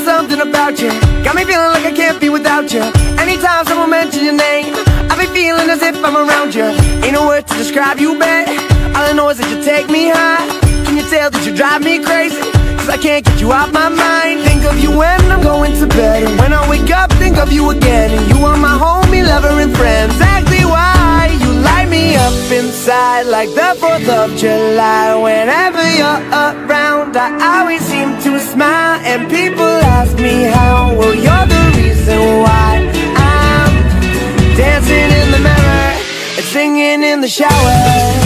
something about you got me feeling like I can't be without you. Anytime someone mentions your name, I be feeling as if I'm around you. Ain't no words to describe you, babe. All I know is that you take me high. Can you tell that you drive me crazy? Cause I can't get you off my mind. Think of you when I'm going to bed, and when I wake up, think of you again. And you are my homie, lover, and friend. Exactly why you light me up inside like the 4th of July. Whenever you're around, I always seem to smile, and people ask me how. Well, you're the reason why I'm dancing in the mirror and singing in the shower.